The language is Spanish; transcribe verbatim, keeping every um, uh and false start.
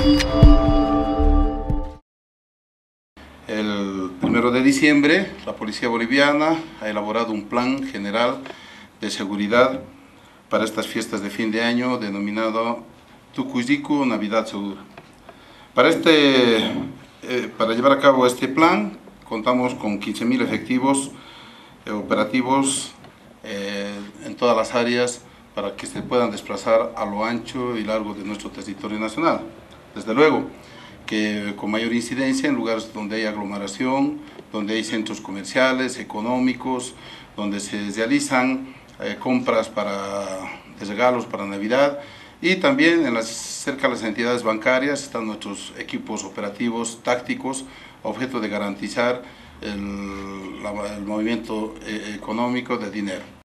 El primero de diciembre, la Policía Boliviana ha elaborado un plan general de seguridad para estas fiestas de fin de año denominado Tukuyiku Navidad Segura. Para, este, eh, para llevar a cabo este plan contamos con quince mil efectivos eh, operativos eh, en todas las áreas para que se puedan desplazar a lo ancho y largo de nuestro territorio nacional. Desde luego que con mayor incidencia en lugares donde hay aglomeración, donde hay centros comerciales, económicos, donde se realizan eh, compras para, de regalos para Navidad, y también en las, cerca de las entidades bancarias están nuestros equipos operativos tácticos a objeto de garantizar el, la, el movimiento eh, económico de dinero.